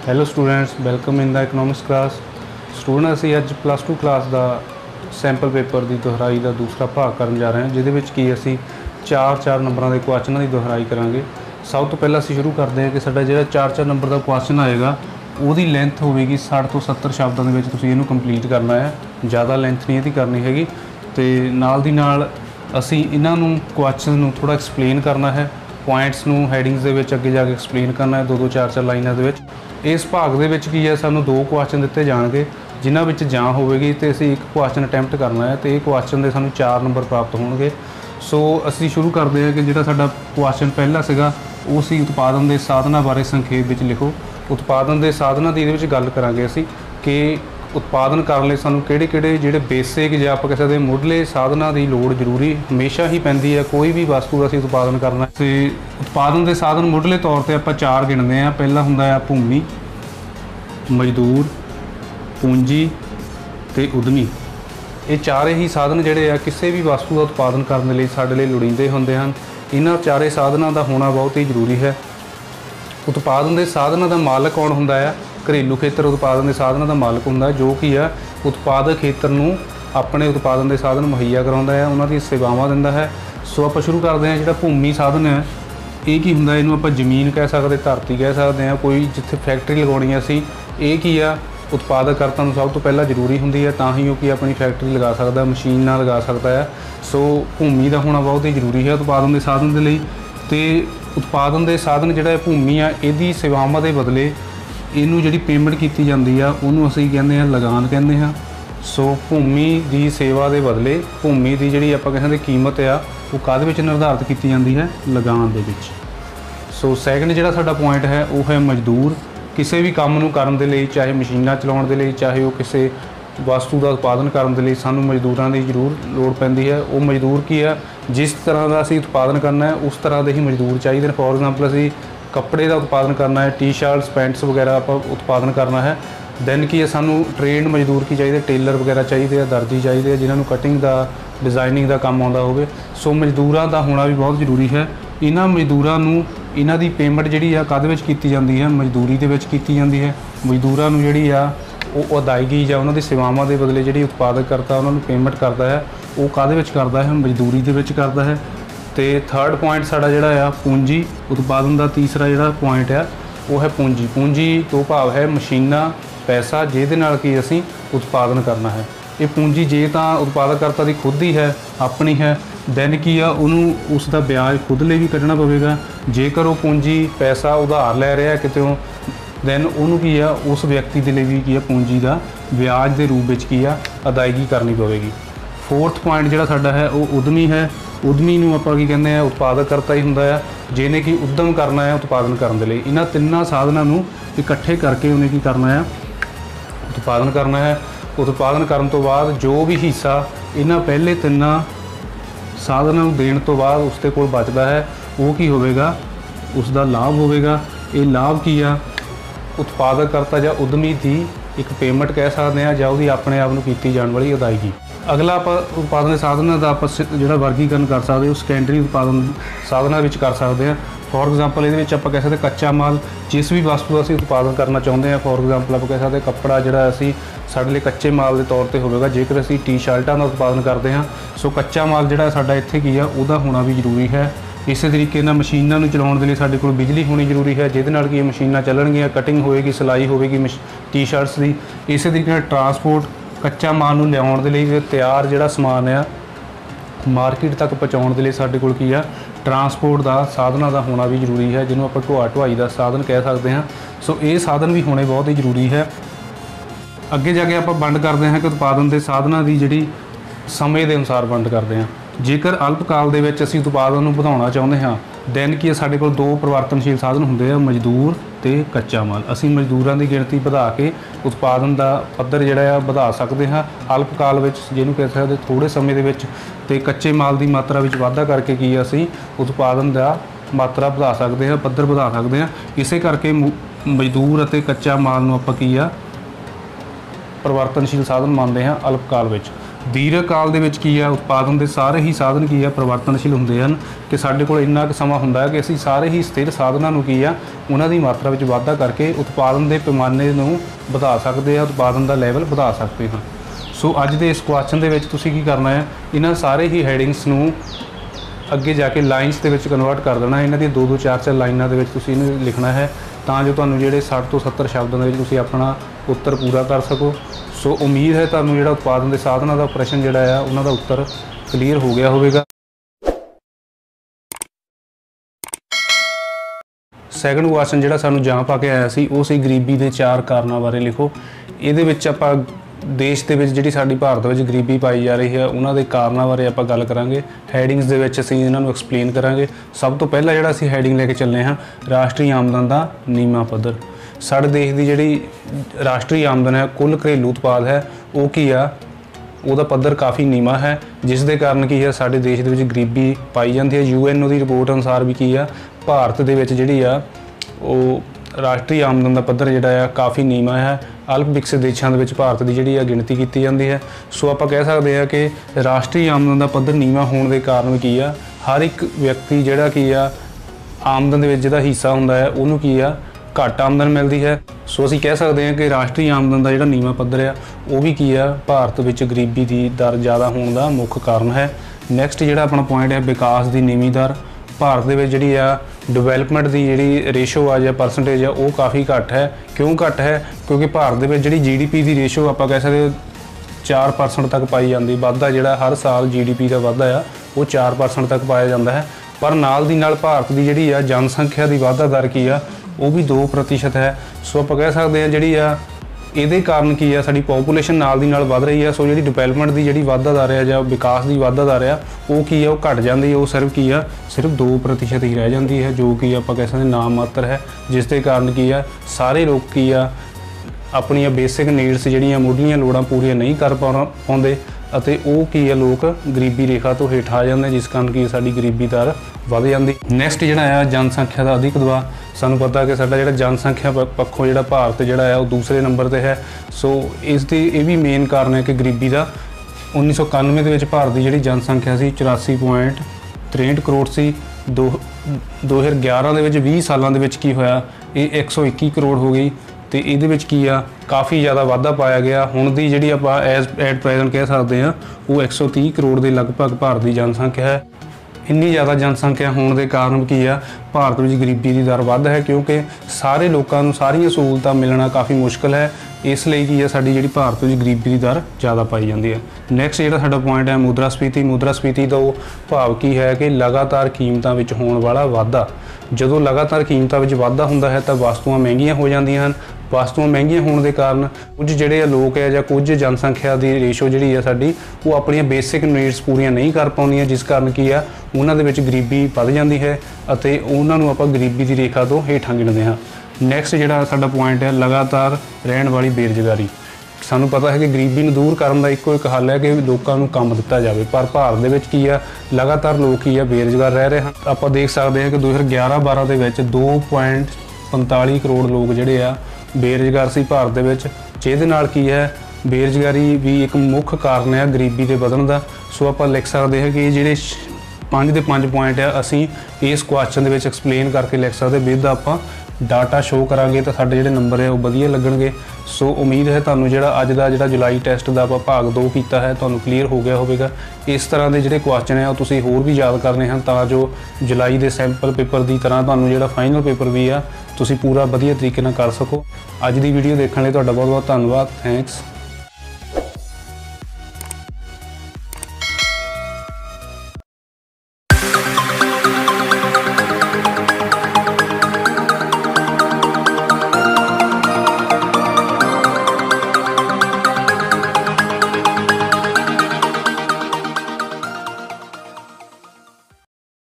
Hello students, welcome in the economics class. Student असी अज +2 class का सैंपल पेपर की दोहराई का दूसरा भाग करन जा रहे हैं, जिहदे विच कि असी चार नंबरों के क्वेश्चनों की दोहराई करांगे। सब तो पहला असी शुरू करते हैं कि साडा जिहड़ा चार नंबर का क्वेश्चन आएगा उसकी लेंथ होगी 60 तो 70 शब्दों के तुसीं इहनूं कंप्लीट करना है। ज़्यादा लेंथ नहीं इहदी करनी हैगी। तो नाल दी नाल असी इन्हां नूं क्वेश्चन नूं थोड़ा एक्सप्लेन करना है, पॉइंट्स नूं हैडिंग्स दे विच अगे जाके एक्सप्लेन करना है दो चार लाइनां दे विच। इस भाग दे विच की है सानूं 2 क्वेश्चन दिते जाणगे, जिन्हां विच जां होवेगी तो असीं एक क्वेश्चन अटैम्प्ट करना है, तो ये क्वेश्चन दे सानूं 4 नंबर प्राप्त होणगे। सो असीं शुरू करते हैं कि जिहड़ा साडा क्वेश्चन पहला सीगा वो सी उत्पादन के साधनों बारे संखेप विच लिखो। उत्पादन के साधनों की इहदे विच गल करांगे असीं कि उत्पादन करने लई सानूं किहड़े-किहड़े जिहड़े बेसिक जां आपां कह सकदे मुढ़ले साधनों की लोड़ जरूरी हमेशा ही पैंदी है। कोई भी वस्तु का असीं उत्पादन करना ते उत्पादन के साधन मुढ़ले तौर पर आपां 4 गिणदे हां। पहला हुंदा है भूमि, मजदूर, पूंजी ते उद्यमी। ये चारे ही साधन जिहड़े आ किसी भी वस्तु का उत्पादन करने लई साडे लई लोड़ींदे हुंदे हन। इन्हां चारे साधनों का होना बहुत ही जरूरी है। उत्पादन के साधनों का मालक कौन हुंदा है? घरेलू खेतर उत्पादन के साधनों का मालक हुंदा है, जो कि है उत्पादक खेतर नूं अपने उत्पादन के साधन मुहैया कराउंदा है, उन्हां दी सेवावां दिंदा है। सो आपां शुरू करते हैं। जिहड़ा भूमि साधन है ये की हुंदा, इहनूं आपां जमीन कह सकते, धरती कह सकते हैं। कोई जिथे फैक्ट्री लगाउणी है असीं, ये की आ उत्पादकर्ता नूं सब तो पहला जरूरी हुंदी है, तां ही वो कि अपनी फैक्ट्री लगा सकदा, मशीन नाल लगा सकता है। सो भूमि का होना बहुत ही जरूरी है उत्पादन के साधन के लिए। तो उत्पादन के साधन जिहड़ा भूमि आ, इहदी सेवावां दे बदले इनू जी पेमेंट की जाती है उन्होंने असीं कहते हैं लगान कहते हैं। सो भूमि की सेवा के बदले भूमि की जी आप कहते कीमत आ वो काहदे विच निर्धारित की जाती है? लगान दे विच। सो सैकेंड जिहड़ा साडा पॉइंट है वो है मजदूर। किसी भी काम नूं करन दे लई, चाहे मशीनां चलाउण दे लई, चाहे वो किसी वस्तु का उत्पादन करने के लिए सानूं मजदूरां की जरूर लोड़ पैंदी है। वो मजदूर की है जिस तरह का असीं उत्पादन करना है उस तरह के ही मजदूर चाहिए। फॉर एग्जाम्पल असीं कपड़े का उत्पादन करना है, टी शर्ट्स पैंट्स वगैरह आप उत्पादन करना है, दैन की है सानू ट्रेंड मजदूर की चाहिए, टेलर वगैरह चाहिए, दर्जी चाहिए, जिन्होंने कटिंग का डिज़ाइनिंग का काम आता हो। सो मजदूरों का होना भी बहुत जरूरी है। इन्हां मजदूरों इन्हां दी पेमेंट जिहड़ी आ काहदे विच कीती जांदी है? मजदूरी दे विच कीती जांदी है। मजदूरों जिहड़ी आ वो अदायगी जां उन्हां दी सेवावां दे बदले जिहड़ी उत्पादक करता उन्हां नूं पेमेंट करता है, वो काहदे विच करता है? मजदूरी दे विच करता है। तो थर्ड पॉइंट साडा जिहड़ा आ पूंजी। उत्पादन का तीसरा जिहड़ा पॉइंट है वो है पूंजी। पूंजी तो भाव है मशीनां, पैसा, जिहदे नाल कि असीं उत्पादन करना है। ये पूंजी जे तां उत्पादकर्ता की खुद ही है, अपनी है, दैन की आ उन्होंने उसका ब्याज खुद लिए भी कढ़ना पवेगा। जेकर वो पूंजी पैसा उधार लै रहा कितों, दैन उन्होंने की आ उस व्यक्ति के लिए भी की आ पूंजी का ब्याज के रूप में की आ अदायगी करनी पवेगी। फोर्थ पॉइंट जिहड़ा साडा है वो उद्यमी है। उद्यमी नूं आपां की कहते हैं उत्पादकर्ता ही हुंदा है, जिहने कि उद्यम करना है उत्पादन करने के लिए। इन्हां तिन्नां साधनां नूं इकट्ठे करके उन्हें की करना है? उत्पादन करना है। उत्पादन करन तो बाद जो भी हिस्सा इन्हां पहले तिन्नां साधनां नूं देण तो बाद उसके कोल बचदा है वो की होवेगा? उसका लाभ होवेगा। ये लाभ की आ उत्पादकर्ता जां उद्यमी की एक पेमेंट कह सकते हैं, जां उहदी अपने आप नूं कीती जाण वाली अदायगी। अगला आप उत्पादन के साधनों का आप जो वर्गीकरण कर सकते हो सैकेंडरी उत्पादन साधनों में कर सकते हैं। फॉर एग्जाम्पल ये आप कह सकते कच्चा माल, जिस भी वस्तु का असीं उत्पादन करना चाहते हैं। फॉर एग्जाम्पल आप कह सकते कपड़ा जिहड़ा असीं साडे लई कच्चे माल के तौर पर होगा। जेकर असीं टी शर्टां का उत्पादन करते हैं, सो कच्चा माल जिहड़ा साडा इत्थे की है उहदा होना भी जरूरी है। इस तरीके नाल मशीनां नूं चलाउण दे लई साडे कोल बिजली होनी जरूरी है, जिहदे नाल कि मशीनां चलणगीਆਂ, कटिंग होएगी, सिलाई होएगी टी शर्ट्स की। इस तरीके नाल ट्रांसपोर्ट कच्चा माल नूं लियाउण दे लई तैयार जिहड़ा समान आ मार्केट तक पहुँचाउण दे लई साडे कोल की आ ट्रांसपोर्ट का साधनों का होना भी जरूरी है, जिन्हों आप ढुआई का साधन कह सकते हैं। सो ये साधन भी होने बहुत ही जरूरी है। अगे जाके आप वंड करते हैं कि उत्पादन के साधनों की जिहड़ी समय के अनुसार वंड करते हैं। जेकर अल्पकाल दे विच असीं उत्पादन नूं वधाउणा चाहुंदे हां, दैन की साडे कोल 2 परिवर्तनशील साधन हुंदे आ, मजदूर ते कच्चा माल। असीं मजदूरां की गिणती वधा के उत्पादन का पद्धर जिहड़ा आ वधा सकते हैं अल्पकाल विच, जिहनूं कह सकते थोड़े समय दे विच, ते कच्चे माल की मात्रा विच वाधा करके की असीं उत्पादन का मात्रा वधा सकते हैं, पद्धर वधा सकते हैं। इसे करके मजदूर अते कच्चा माल नूं आपां की आ परिवर्तनशील साधन मानते हैं अल्पकाल विच। ਦੀਰਘ ਕਾਲ ਦੇ ਵਿੱਚ ਕੀ ਆ, ਉਤਪਾਦਨ ਦੇ ਸਾਰੇ ਹੀ ਸਾਧਨ ਕੀ ਆ, ਪਰਿਵਰਤਨਸ਼ੀਲ ਹੁੰਦੇ ਹਨ ਕਿ ਸਾਡੇ ਕੋਲ ਇੰਨਾ ਕੁ ਸਮਾਂ ਹੁੰਦਾ ਹੈ ਕਿ ਅਸੀਂ ਸਾਰੇ ਹੀ ਸਥਿਰ ਸਾਧਨਾਂ ਨੂੰ ਕੀ ਆ, ਉਹਨਾਂ ਦੀ ਮਾਤਰਾ ਵਿੱਚ ਵਾਧਾ ਕਰਕੇ ਉਤਪਾਦਨ ਦੇ ਪੈਮਾਨੇ ਨੂੰ ਵਧਾ ਸਕਦੇ ਆ, ਉਤਪਾਦਨ ਦਾ ਲੈਵਲ ਵਧਾ ਸਕਦੇ ਹਾਂ। ਸੋ ਅੱਜ ਦੇ ਇਸ ਕੁਐਸਚਨ ਦੇ ਵਿੱਚ ਤੁਸੀਂ ਕੀ ਕਰਨਾ ਹੈ, ਇਹਨਾਂ ਸਾਰੇ ਹੀ ਹੈਡਿੰਗਸ ਨੂੰ ਅੱਗੇ ਜਾ ਕੇ ਲਾਈਨਸ ਦੇ ਵਿੱਚ ਕਨਵਰਟ ਕਰ ਦੇਣਾ। ਇਹਨਾਂ ਦੀਆਂ 2-2 4-4 ਲਾਈਨਾਂ ਦੇ ਵਿੱਚ ਤੁਸੀਂ ਇਹਨੂੰ ਲਿਖਣਾ ਹੈ ਤਾਂ ਜੋ ਤੁਹਾਨੂੰ ਜਿਹੜੇ 60 ਤੋਂ 70 ਸ਼ਬਦਾਂ ਦੇ ਵਿੱਚ ਤੁਸੀਂ ਆਪਣਾ ਉੱਤਰ ਪੂਰਾ ਕਰ ਸਕੋ। ਸੋ ਉਮੀਦ ਹੈ ਤੁਹਾਨੂੰ ਜਿਹੜਾ ਉਤਪਾਦਨ ਦੇ ਸਾਧਨਾਂ ਦਾ ਪ੍ਰਸ਼ਨ ਜਿਹੜਾ ਆ ਉਹਨਾਂ ਦਾ ਉੱਤਰ ਕਲੀਅਰ ਹੋ ਗਿਆ ਹੋਵੇਗਾ। ਸੈਕੰਡ ਕੁਐਸਚਨ ਜਿਹੜਾ ਸਾਨੂੰ ਜਾਂ ਪਾ ਕੇ ਆਇਆ ਸੀ ਉਹ ਸੀ ਗਰੀਬੀ ਦੇ 4 ਕਾਰਨਾਂ ਬਾਰੇ ਲਿਖੋ। ਇਹਦੇ ਵਿੱਚ ਆਪਾਂ ਦੇਸ਼ ਦੇ ਵਿੱਚ ਜਿਹੜੀ ਸਾਡੀ ਭਾਰਤ ਵਿੱਚ ਗਰੀਬੀ ਪਾਈ ਜਾ ਰਹੀ ਹੈ ਉਹਨਾਂ ਦੇ ਕਾਰਨਾਂ ਬਾਰੇ ਆਪਾਂ ਗੱਲ ਕਰਾਂਗੇ। ਹੈਡਿੰਗਸ ਦੇ ਵਿੱਚ ਅਸੀਂ ਇਹਨਾਂ ਨੂੰ ਐਕਸਪਲੇਨ ਕਰਾਂਗੇ। ਸਭ ਤੋਂ ਪਹਿਲਾਂ ਜਿਹੜਾ ਅਸੀਂ ਹੈਡਿੰਗ ਲੈ ਕੇ ਚੱਲੇ ਹਾਂ, ਰਾਸ਼ਟਰੀ ਆਮਦਨ ਦਾ ਨੀਵਾਂ ਪੱਧਰ। ਸਾਡੇ ਦੇਸ਼ ਦੀ ਜਿਹੜੀ ਰਾਸ਼ਟਰੀ ਆਮਦਨ ਹੈ, ਕੁੱਲ ਘਰੇਲੂ ਉਤਪਾਦ ਹੈ, ਉਹ ਕੀ ਆ, ਉਹਦਾ ਪੱਧਰ ਕਾਫੀ ਨੀਵਾਂ ਹੈ, ਜਿਸ ਦੇ ਕਾਰਨ ਕੀ ਹੈ ਸਾਡੇ ਦੇਸ਼ ਦੇ ਵਿੱਚ ਗਰੀਬੀ ਪਾਈ ਜਾਂਦੀ ਹੈ। UNO ਦੀ ਰਿਪੋਰਟ ਅਨੁਸਾਰ ਵੀ ਕੀ ਆ, ਭਾਰਤ ਦੇ ਵਿੱਚ ਜਿਹੜੀ ਆ ਉਹ ਰਾਸ਼ਟਰੀ ਆਮਦਨ ਦਾ ਪੱਧਰ ਜਿਹੜਾ ਆ ਕਾਫੀ ਨੀਵਾਂ ਹੈ। ਅਲਪ ਵਿਕਸਿਤ ਦੇਸ਼ਾਂ ਦੇ ਵਿੱਚ ਭਾਰਤ ਦੀ ਜਿਹੜੀ ਆ ਗਿਣਤੀ ਕੀਤੀ ਜਾਂਦੀ ਹੈ। ਸੋ ਆਪਾਂ ਕਹਿ ਸਕਦੇ ਹਾਂ ਕਿ ਰਾਸ਼ਟਰੀ ਆਮਦਨ ਦਾ ਪੱਧਰ ਨੀਵਾਂ ਹੋਣ ਦੇ ਕਾਰਨ ਕੀ ਆ, ਹਰ ਇੱਕ ਵਿਅਕਤੀ ਜਿਹੜਾ ਕੀ ਆ ਆਮਦਨ ਦੇ ਵਿੱਚ ਜਿਹਦਾ ਹਿੱਸਾ ਹੁੰਦਾ ਹੈ ਉਹਨੂੰ ਕੀ ਆ, ਘੱਟ ਆਮਦਨ ਮਿਲਦੀ ਹੈ। ਸੋ ਅਸੀਂ ਕਹਿ ਸਕਦੇ ਹਾਂ ਕਿ ਰਾਸ਼ਟਰੀ ਆਮਦਨ ਦਾ ਜਿਹੜਾ ਨੀਵਾਂ ਪੱਧਰ ਆ ਉਹ ਵੀ ਕੀ ਆ, ਭਾਰਤ ਵਿੱਚ ਗਰੀਬੀ ਦੀ ਦਰ ਜ਼ਿਆਦਾ ਹੋਣ ਦਾ ਮੁੱਖ ਕਾਰਨ ਹੈ। ਨੈਕਸਟ ਜਿਹੜਾ ਆਪਣਾ ਪੁਆਇੰਟ ਹੈ, ਵਿਕਾਸ ਦੀ ਨੀਵੀਂ ਦਰ। ਭਾਰਤ ਦੇ ਵਿੱਚ ਜਿਹੜੀ ਆ ਡਿਵੈਲਪਮੈਂਟ ਦੀ ਜਿਹੜੀ ਰੇਸ਼ੋ ਆ ਜਾਂ ਪਰਸੈਂਟੇਜ ਆ ਉਹ ਕਾਫੀ ਘੱਟ ਹੈ। ਕਿਉਂ ਘੱਟ ਹੈ? ਕਿਉਂਕਿ ਭਾਰਤ ਦੇ ਵਿੱਚ ਜਿਹੜੀ GDP ਦੀ ਰੇਸ਼ੋ ਆਪਾਂ ਕਹਿ ਸਕਦੇ 4% ਤੱਕ ਪਾਈ ਜਾਂਦੀ। ਵਾਧਾ ਜਿਹੜਾ ਹਰ ਸਾਲ GDP ਦਾ ਵਾਧਾ ਆ ਉਹ 4% ਤੱਕ ਪਾਇਆ ਜਾਂਦਾ ਹੈ। ਪਰ ਨਾਲ ਦੀ ਨਾਲ ਭਾਰਤ ਦੀ ਜਿਹੜੀ ਆ ਜਨਸੰਖਿਆ ਦੀ ਵਾਧਾ ਦਰ ਕੀ ਆ, ਉਹ ਵੀ 2% ਹੈ। ਸੋ ਆਪਾਂ ਕਹਿ ਸਕਦੇ ਹਾਂ ਜਿਹੜੀ ਆ ਇਹਦੇ ਕਾਰਨ ਕੀ ਆ, ਸਾਡੀ ਪੋਪੂਲੇਸ਼ਨ ਨਾਲ ਦੀ ਨਾਲ ਵੱਧ ਰਹੀ ਆ। ਸੋ ਜਿਹੜੀ ਡਿਵੈਲਪਮੈਂਟ ਦੀ ਜਿਹੜੀ ਵਾਧਾ ਦਰ ਆ ਜਾਂ ਵਿਕਾਸ ਦੀ ਵਾਧਾ ਦਰ ਆ ਉਹ ਕੀ ਆ, ਉਹ ਘਟ ਜਾਂਦੀ ਹੈ। ਉਹ ਸਿਰਫ ਕੀ ਆ, ਸਿਰਫ 2% ਹੀ ਰਹਿ ਜਾਂਦੀ ਹੈ, ਜੋ ਕਿ ਆਪਾਂ ਕਹਿ ਸਕਦੇ ਨਾਮ ਮਾਤਰ ਹੈ। ਜਿਸ ਦੇ ਕਾਰਨ ਕੀ ਆ, ਸਾਰੇ ਲੋਕ ਕੀ ਆ ਆਪਣੀਆਂ ਬੇਸਿਕ ਨੀਡਸ ਜਿਹੜੀਆਂ ਮੁੱਢਲੀਆਂ ਲੋੜਾਂ ਪੂਰੀਆਂ ਨਹੀਂ ਕਰ ਪਾਉਂਦੇ ਅਤੇ ਉਹ ਕੀ ਆ, ਲੋਕ ਗਰੀਬੀ ਰੇਖਾ ਤੋਂ ਹੇਠ ਆ ਜਾਂਦੇ, ਜਿਸ ਕਾਰਨ ਕੀ ਸਾਡੀ ਗਰੀਬੀ ਦਰ ਵੱਧ ਜਾਂਦੀ। ਨੈਕਸਟ ਜਿਹੜਾ ਆ ਜਨਸੰਖਿਆ ਦਾ ਅਧਿਕ ਦਬਾਅ। ਸਾਨੂੰ ਪਤਾ ਕਿ ਸਾਡਾ ਜਿਹੜਾ ਜਨਸੰਖਿਆ ਪੱਖੋਂ ਜਿਹੜਾ ਭਾਰਤ ਜਿਹੜਾ ਆ ਉਹ ਦੂਸਰੇ ਨੰਬਰ 'ਤੇ ਹੈ। ਸੋ ਇਸ ਦੀ ਇਹ ਵੀ ਮੇਨ ਕਾਰਨ ਹੈ ਕਿ ਗਰੀਬੀ ਦਾ। 1991 ਦੇ ਵਿੱਚ ਭਾਰਤ ਦੀ ਜਿਹੜੀ ਜਨਸੰਖਿਆ ਸੀ 84.63 ਕਰੋੜ ਸੀ। 2011 ਦੇ ਵਿੱਚ 20 ਸਾਲਾਂ ਦੇ ਵਿੱਚ ਕੀ ਹੋਇਆ, ਇਹ 121 ਕਰੋੜ ਹੋ ਗਈ ਤੇ ਇਹਦੇ ਵਿੱਚ ਕੀ ਆ, ਕਾਫੀ ਜ਼ਿਆਦਾ ਵਾਧਾ ਪਾਇਆ ਗਿਆ। ਹੁਣ ਦੀ ਜਿਹੜੀ ਆਪਾਂ ਐਟ ਪ੍ਰੈਜ਼ੈਂਟ ਕਹਿ ਸਕਦੇ ਹਾਂ ਉਹ 130 ਕਰੋੜ ਦੇ ਲਗਭਗ ਭਾਰਤ ਦੀ ਜਨਸੰਖਿਆ ਹੈ। ਇੰਨੀ ਜ਼ਿਆਦਾ ਜਨਸੰਖਿਆ ਹੋਣ ਦੇ ਕਾਰਨ ਕੀ ਆ, ਭਾਰਤ ਵਿੱਚ ਗਰੀਬੀ ਦੀ ਦਰ ਵੱਧ ਹੈ, ਕਿਉਂਕਿ ਸਾਰੇ ਲੋਕਾਂ ਨੂੰ ਸਾਰੀਆਂ ਸਹੂਲਤਾਂ ਮਿਲਣਾ ਕਾਫੀ ਮੁਸ਼ਕਲ ਹੈ। ਇਸ ਲਈ ਕੀ ਆ, ਸਾਡੀ ਜਿਹੜੀ ਭਾਰਤ ਵਿੱਚ ਗਰੀਬੀ ਦੀ ਦਰ ਜ਼ਿਆਦਾ ਪਾਈ ਜਾਂਦੀ ਹੈ। ਨੈਕਸਟ ਜਿਹੜਾ ਸਾਡਾ ਪੁਆਇੰਟ ਹੈ ਮੁਦਰਾਸਫੀਤੀ। ਮੁਦਰਾਸਫੀਤੀ ਦਾ ਭਾਵ ਕੀ ਹੈ ਕਿ ਲਗਾਤਾਰ ਕੀਮਤਾਂ ਵਿੱਚ ਹੋਣ ਵਾਲਾ ਵਾਧਾ। ਜਦੋਂ ਲਗਾਤਾਰ ਕੀਮਤਾਂ ਵਿੱਚ ਵਾਧਾ ਹੁੰਦਾ ਹੈ ਤਾਂ ਵਸਤੂਆਂ ਮਹਿੰਗੀਆਂ ਹੋ ਜਾਂਦੀਆਂ ਹਨ। ਵਸਤੂਆਂ ਮਹਿੰਗੀਆਂ ਹੋਣ ਦੇ ਕਾਰਨ ਕੁਝ ਜਿਹੜੇ ਆ ਲੋਕ ਹੈ ਜਾਂ ਕੁਝ ਜਨਸੰਖਿਆ ਦੀ ਰੇਸ਼ੋ ਜਿਹੜੀ ਆ ਸਾਡੀ, ਉਹ ਆਪਣੀਆਂ ਬੇਸਿਕ ਨੀਡਸ ਪੂਰੀਆਂ ਨਹੀਂ ਕਰ ਪਾਉਂਦੀਆਂ, ਜਿਸ ਕਾਰਨ ਕੀ ਆ, ਉਹਨਾਂ ਦੇ ਵਿੱਚ ਗਰੀਬੀ ਵੱਧ ਜਾਂਦੀ ਹੈ ਅਤੇ ਉਹਨਾਂ ਨੂੰ ਆਪਾਂ ਗਰੀਬੀ ਦੀ ਰੇਖਾ ਤੋਂ ਹੇਠਾਂ ਗਿਣਦੇ ਹਾਂ। ਨੈਕਸਟ ਜਿਹੜਾ ਸਾਡਾ ਪੁਆਇੰਟ ਹੈ ਲਗਾਤਾਰ ਰਹਿਣ ਵਾਲੀ ਬੇਰੁਜ਼ਗਾਰੀ। ਸਾਨੂੰ ਪਤਾ ਹੈ ਕਿ ਗਰੀਬੀ ਨੂੰ ਦੂਰ ਕਰਨ ਦਾ ਇੱਕੋ ਇੱਕ ਹੱਲ ਹੈ ਕਿ ਲੋਕਾਂ ਨੂੰ ਕੰਮ ਦਿੱਤਾ ਜਾਵੇ, ਪਰ ਭਾਰਤ ਦੇ ਵਿੱਚ ਕੀ ਆ, ਲਗਾਤਾਰ ਲੋਕ ਕੀ ਆ, ਬੇਰੁਜ਼ਗਾਰ ਰਹਿ ਰਹੇ ਹਨ। ਆਪਾਂ ਦੇਖ ਸਕਦੇ ਹਾਂ ਕਿ 2011-12 ਦੇ ਵਿੱਚ 2.45 ਕਰੋੜ ਲੋਕ ਜਿਹੜੇ ਆ ਬੇਰੁਜ਼ਗਾਰ ਸੀ ਭਾਰਤ ਦੇ ਵਿੱਚ, ਜਿਹਦੇ ਨਾਲ ਕੀ ਹੈ, ਬੇਰੁਜ਼ਗਾਰੀ ਵੀ ਇੱਕ ਮੁੱਖ ਕਾਰਨ ਹੈ ਗਰੀਬੀ ਦੇ ਵਧਣ ਦਾ। ਸੋ ਆਪਾਂ ਲਿਖ ਸਕਦੇ ਹਾਂ ਕਿ ਜਿਹੜੇ 5 ਦੇ 5 ਪੁਆਇੰਟ ਆ ਅਸੀਂ ਇਸ ਕੁਐਸਚਨ ਦੇ ਵਿੱਚ ਐਕਸਪਲੇਨ ਕਰਕੇ ਲਿਖ ਸਕਦੇ। ਵਿਦ ਆਪਾਂ ਡਾਟਾ ਸ਼ੋਅ ਕਰਾਂਗੇ ਤਾਂ ਸਾਡੇ ਜਿਹੜੇ ਨੰਬਰ ਹੈ ਉਹ ਵਧੀਆ ਲੱਗਣਗੇ। ਸੋ ਉਮੀਦ ਹੈ ਤੁਹਾਨੂੰ ਜਿਹੜਾ ਅੱਜ ਦਾ ਜਿਹੜਾ ਜੁਲਾਈ ਟੈਸਟ ਦਾ ਆਪਾਂ ਭਾਗ 2 ਕੀਤਾ ਹੈ ਤੁਹਾਨੂੰ ਕਲੀਅਰ ਹੋ ਗਿਆ ਹੋਵੇਗਾ। ਇਸ ਤਰ੍ਹਾਂ ਦੇ ਜਿਹੜੇ ਕੁਐਸਚਨ ਹੈ ਉਹ ਤੁਸੀਂ ਹੋਰ ਵੀ ਯਾਦ ਕਰਨੇ ਹਨ ਤਾਂ ਜੋ ਜੁਲਾਈ ਦੇ ਸੈਂਪਲ ਪੇਪਰ ਦੀ ਤਰ੍ਹਾਂ ਤੁਹਾਨੂੰ ਜਿਹੜਾ ਫਾਈਨਲ ਪੇਪਰ ਵੀ ਆ ਤੁਸੀਂ ਪੂਰਾ ਵਧੀਆ ਤਰੀਕੇ ਨਾਲ ਕਰ ਸਕੋ। ਅੱਜ ਦੀ ਵੀਡੀਓ ਦੇਖਣ ਲਈ ਤੁਹਾਡਾ ਬਹੁਤ ਬਹੁਤ ਧੰਨਵਾਦ। ਥੈਂਕਸ।